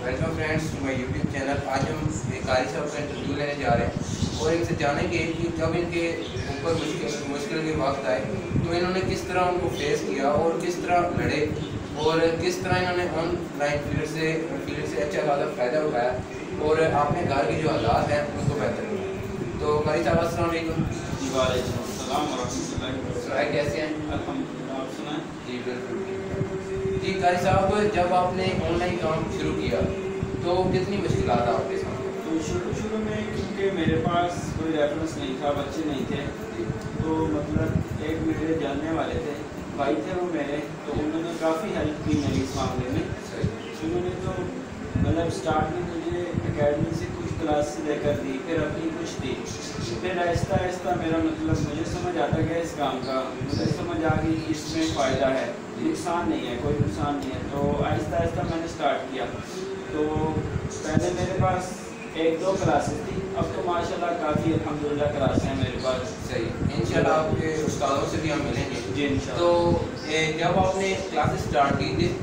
Welcome friends to my YouTube channel. आज हम कारी साहब का इंटरव्यू लेने जा रहे हैं और इनसे जानेंगे कि जब इनके ऊपर मुश्किल के वक्त आए तो इन्होंने किस तरह उनको फेस किया और किस तरह लड़े और किस तरह इन्होंने ऑनलाइन फील्ड से अच्छा खासा फ़ायदा उठाया और अपने घर के जो हालात हैं उनको बेहतर किया। तो कारी साहब अस्सलाम वालेकुम। वालेकुम अस्सलाम वरहमतुल्लाहि। कैसे हैं? अल्हम्दुलिल्लाह, आप सुनाएं? जी बिल्कुल जी। कारी साहब, जब आपने ऑनलाइन काम शुरू किया तो कितनी मुश्किलात आपके सामने? तो शुरू में क्योंकि मेरे पास कोई रेफरेंस नहीं था, बच्चे नहीं थे, तो मतलब एक मेरे जानने वाले थे, भाई थे वो मेरे, तो उन्होंने काफ़ी हेल्प की मेरी इस मामले में। उन्होंने तो मतलब स्टार्ट में मुझे एकेडमी से कुछ क्लास लेकर दी, फिर अपनी कुछ दी, फिर आहिस्ता आहिस्ता मेरा मतलब मुझे समझ आता गया इस काम का, मुझे समझ आ गई कि इसमें फ़ायदा है, नुकसान नहीं है, कोई नुकसान नहीं है। तो आहिस्ता आहिस्ता मैंने स्टार्ट किया। तो पहले मेरे पास 1-2 क्लासेस थी, अब तो माशाल्लाह काफ़ी अल्हम्दुलिल्लाह क्लासें हैं मेरे पास। सही, इंशाल्लाह आपके उस्तादों से भी हम मिलेंगे जी इंशाल्लाह। तो जब आपने क्लासेस स्टार्ट की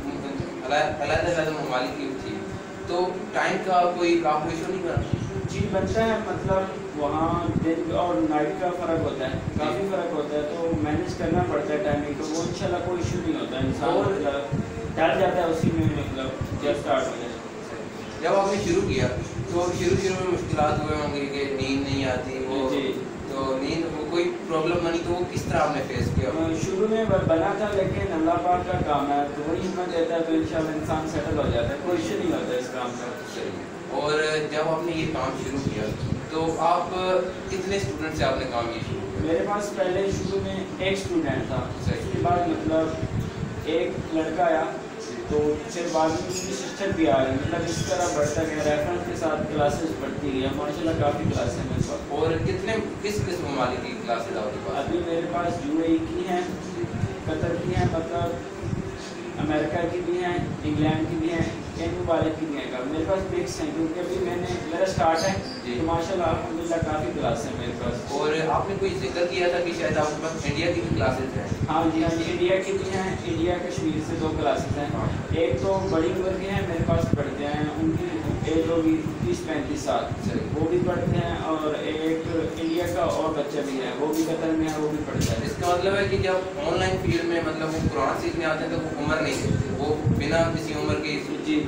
अलग-अलग ममालिक की थी तो टाइम का कोई आपको इशू नहीं बना? जी बनता है, मतलब वहाँ दिन और नाइट का फ़र्क होता है, काफ़ी फ़र्क होता है, तो मैनेज करना पड़ता है टाइमिंग को। वो इंशाल्लाह कोई इशू नहीं होता, इंसान मतलब डर जाता है उसी में, मतलब जब स्टार्ट हो जाए। जब आपने शुरू किया तो शुरू में मुश्किलात हुए होंगे कि नींद नहीं आती वो जी। तो नींद वो कोई प्रॉब्लम बनी तो वो किस तरह आपने फेस किया? शुरू में बना था, लेकिन अल्लाह पाक का काम है, तो वही हिम्मत देता है, तो इंशाल्लाह इंसान सेटल हो जाता है, कोई इशू नहीं होता इस काम का। सही। और जब आपने ये काम शुरू किया तो आप कितने स्टूडेंट से आपने काम ये शुरू किया? मेरे पास पहले शुरू में एक स्टूडेंट था, उसके बाद मतलब एक लड़का आया, तो फिर बाद में उसकी सिस्टर भी आ रही, मतलब इस तरह बढ़ता गया, रेफरेंस के साथ क्लासेस बढ़ती गई, माशाल्लाह काफ़ी क्लासें मेरे पास। और किस ममालिक की क्लासेस आपके पास? अभी मेरे पास UAE की हैं, कतर की हैं, मतलब अमेरिका की भी हैं, इंग्लैंड की भी हैं, इन ममालिक की भी हैं। मेरे पास मिक्स हैं, क्योंकि अभी मेरा स्टार्ट है, तो माशाल्लाह अल्हम्दुलिल्लाह काफ़ी क्लास है मेरे पास। और आपने कोई जिक्र किया था कि शायद आपके पास इंडिया की भी क्लासेस हैं? हाँ जी, इंडिया की भी हैं, इंडिया कश्मीर से 2 क्लासेस हैं। एक तो बड़ी उम्र के हैं मेरे पास पढ़ते हैं, उनकी एज होगी 30-35 साल, वो भी पढ़ते हैं, और एक इंडिया का और बच्चा भी है, वो भी कतर में है, वो भी पढ़ता है। इसका मतलब है कि जब ऑनलाइन फील्ड में मतलब वो कुरान सीखने आते हैं तो वो उम्र नहीं देखते, वो बिना किसी उम्र की जी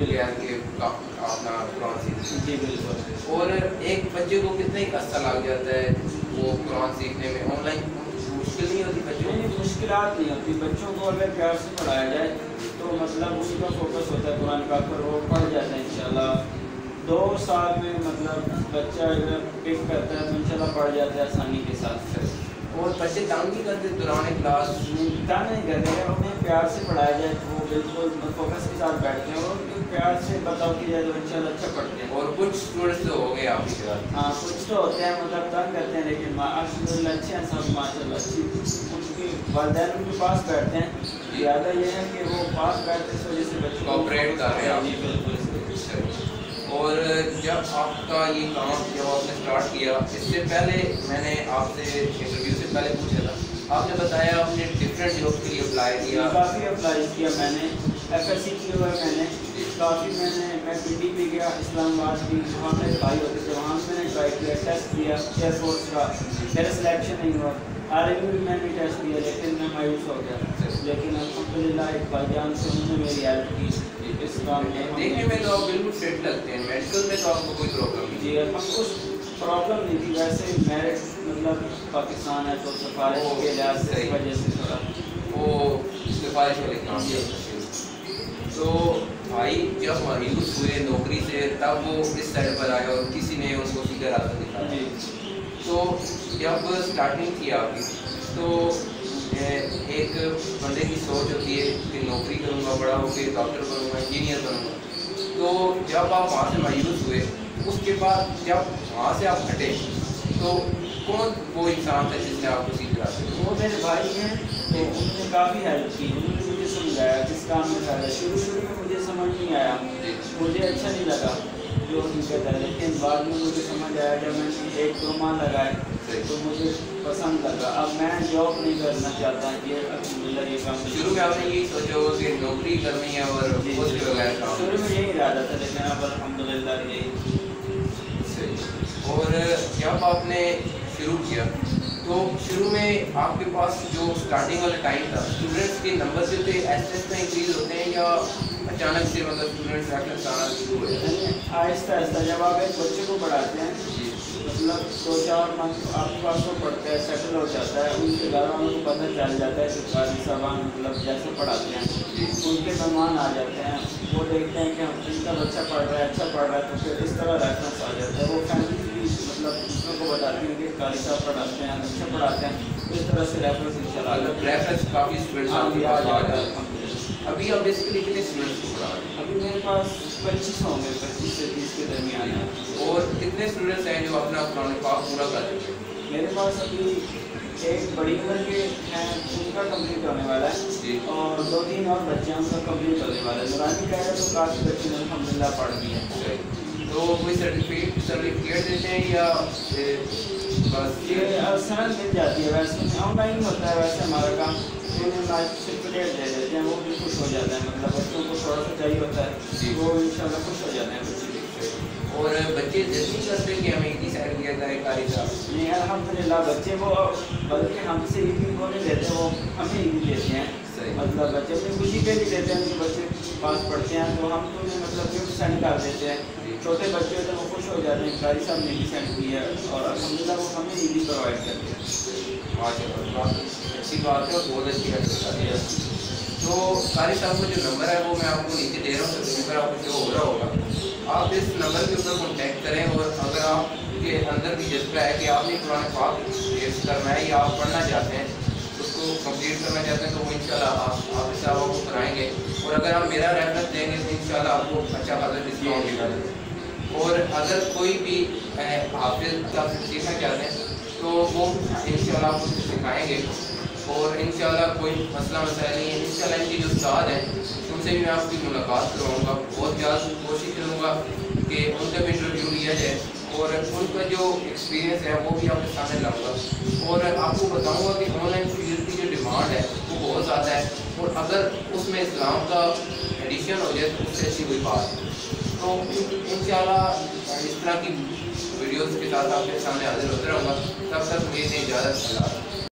अपना कुरान सीखते हैं। जी बिल्कुल। और एक बच्चे को कितने अरसा लग जाता है वो कुरान सीखने में? ऑनलाइन मुश्किल नहीं होती बच्चों? नहीं, मुश्किलात नहीं होती, बच्चों को अगर प्यार से पढ़ाया जाए तो मतलब उनका फोकस होता है कुरान का, पर वो पढ़ जाता है इंशाल्लाह। 2 साल में मतलब बच्चा अगर पिक करता है तो इंशाल्लाह पढ़ जाता है आसानी के साथ। और बच्चे तंग नहीं करते दौरान क्लास? तंग नहीं करते, अगर उन्हें प्यार से पढ़ाया जाए तो वो बिल्कुल फोकस के साथ बैठते हैं, और उनको प्यार से बताओ कि जाए तो इंशाल्लाह अच्छा पढ़ते हैं। और कुछ स्टूडेंट्स तो हो गए आपके साथ? हाँ, कुछ तो होते हैं मतलब तंग करते हैं, लेकिन अल्हम्दुलिल्लाह अच्छे हैं सब, माशाल्लाह अच्छी उनकी वालिदैन उनके पास बैठते हैं। ज़्यादा ये है कि वो पास बैठते इस वजह से बच्चों कोऑपरेट कर रहे हैं। जी बिल्कुल। और जब आपका ये काम जब आपने स्टार्ट किया, इससे पहले मैंने आपसे इंटरव्यू से पहले पूछा था, आपने बताया आपने डिफरेंट जॉब के लिए अप्लाई किया? काफ़ी अप्लाई किया मैंने, FSC किया हुआ है मैंने काफ़ी, मैं PD भी गया, इस्लामाबाद भी, वहाँ मेरे भाई होते थे, वहाँ मैंने ट्राई किया, टेस्ट दिया एयरफोर्स का, मेरा सिलेक्शन नहीं हुआ। आर्मी भी मैंने टेस्ट दिया, लेकिन मैं मायूस हो गया, लेकिन अल्हम्दुलिल्लाह एक भाईजान से उन्होंने मेरी हेल्प की इस काम में। देखने में तो आप बिल्कुल फिट लगते हैं, मेडिकल में तो आपको कोई प्रॉब्लम नहीं? जी हमको प्रॉब्लम नहीं थी, वैसे मेरिट मतलब पाकिस्तान है तो सिफारिश के लिहाज से इस वजह से थोड़ा वो सिफारिश वाले काम किया। तो भाई जब मायूस हुए नौकरी से तब वो इस साइड पर आए और किसी ने उनको सीधा रास्ता दिखाया। तो जब स्टार्टिंग थी आपकी तो एक बंदे की सोच होती है कि नौकरी करूँगा, बड़ा होकर डॉक्टर बनूँगा, इंजीनियर बनूँगा। तो जब आप वहाँ से मायूस हुए, उसके बाद जब वहाँ से आप हटे तो कौन वो इंसान था जिसने आपको सीधे रास्ते दिखाया? वो मेरे भाई हैं, तो उन्होंने काफ़ी हेल्प की, उन्होंने मुझे समझाया किस काम में फ़ायदा। शुरू में मुझे समझ नहीं आया, मुझे अच्छा नहीं लगा जो उन्होंने कहता है, लेकिन बाद में मुझे समझ आया, जब मैंने 1-2 माह लगाए तो मुझे पसंद लगा। अब मैं जॉब नहीं करना चाहता, ये अल्हम्दुलिल्लाह ये काम। शुरू में आपने यही सोचा होगा कि नौकरी करनी है और उसके बगैर काम? शुरू में यही इरादा रहा था, लेकिन अब अल्हम्दुलिल्लाह यही सही। और जब आपने शुरू किया तो शुरू में आपके पास जो स्टार्टिंग वाला टाइम था, स्टूडेंट्स के नंबर जो थे ऐसे इंक्रीज होते हैं या अचानक से मतलब स्टूडेंट्स रेफरेंस आना शुरू हो जाता है? आहिस्ता आहिस्ता जब आप एक बच्चे को पढ़ाते हैं, मतलब 2-4 मंथ आपके पास वो पढ़ता है, सेटल हो जाता है, उनके घर वालों को पता चल जाता है कि कारी साहबान मतलब जैसे पढ़ाते हैं, उनके मेहमान आ जाते हैं, वो देखते हैं कि हम इनका बच्चा पढ़ रहा है, अच्छा पढ़ रहा है, तो फिर इस तरह रेफरेंस आ जाता है। वो फैमिली भी मतलब दूसरों को बताती है कि कारी साहब पढ़ाते हैं, अच्छा पढ़ाते हैं, तो इस तरह से रेफरेंस इंशाल्लाह रेफरेंस काफ़ी स्टूडेंट्स आ जाता है। अभी आप बेसिकली कितने स्टूडेंट्स को पढ़ा रहे हैं? अभी मेरे पास 25 होंगे, 25 से 30 के दरमियान है। और कितने स्टूडेंट्स हैं जो अपना कुरान पाक पूरा कर चुके हैं? मेरे पास अभी एक बड़ी उम्र के हैं, उनका कंप्लीट होने वाला है, और 2-3 और बच्चे हैं उनका कंप्लीट होने वाला है। नूरानी कह रहे तो काफ़ी बच्चे ने अल्हम्दुलिल्लाह पढ़ लिए हैं। तो कोई सर्टिफिकेट देते हैं या बस ये सनद मिल जाती है, वैसे ऑनलाइन होता है वैसे हमारा काम, सर्टिफिकेट दे देते हैं, वो भी खुश हो जाते हैं। मतलब बच्चों को थोड़ा सा चाहिए होता है, वो इंशाल्लाह खुश हो जाते हैं बच्चे। और बच्चे जल्दी करते हैं कि हमें इतनी साइड किया जाए कारी साहब? नहीं अल्हम्दुलिल्लाह, बच्चे वो बल्कि हमसे ईदी को नहीं देते, वो हमें ईदी देते हैं। मतलब बच्चे अपनी खुशी के लिए देते हैं, उनके बच्चे पास पढ़ते हैं तो हम तो मतलब गिफ्ट सेंड कर देते हैं। छोटे बच्चे होते हैं वो खुश हो जाते हैं, कारी साहब ने भी सेंड की है, और अल्हम्दुलिल्लाह वो हमें ईदी प्रोवाइड करते हैं। माशाल्लाह, अच्छी बात है और बहुत अच्छी है। तो कारी साहब का जो नंबर है वो मैं आपको नीचे दे रहा हूँ, स्क्रीन पर आपको शो हो रहा होगा। आप इस नंबर के ऊपर कॉन्टैक्ट करें, और अगर आपके अंदर भी जज्बा है कि आपने कुरान पाक टेस्ट करना है या आप पढ़ना चाहते हैं, उसको कंप्लीट करना चाहते हैं, तो वो इंशाल्लाह आप इस आपको कराएंगे। और अगर आप मेरा रेफरेंस देंगे तो इंशाल्लाह आपको अच्छा खासा डिस्काउंट मिलेगा। और अगर कोई भी हाफिज़ का सीखना चाहते हैं तो वो इंशाल्लाह आपको सिखाएँगे, और इंशाल्लाह कोई मसला मसाइल नहीं है। इंशाल्लाह इनके जो उस्ताद हैं उनसे भी मैं आपकी मुलाकात करवाऊँगा, बहुत जल्द कोशिश करूँगा कि उनका भी इंटरव्यू लिया जाए, और उनका जो एक्सपीरियंस है वो भी आपके सामने लाऊंगा। और आपको बताऊंगा कि ऑनलाइन फील्ड की जो डिमांड है वो बहुत ज़्यादा है, और अगर उसमें इस्लाम का एडिशन हो जाए तो उससे अच्छी कोई बात है। तो इंशाल्लाह इस तरह की वीडियोज़ के साथ आपके सामने हाजिर होते रहूँगा। तब तक मुझे इजाज़त।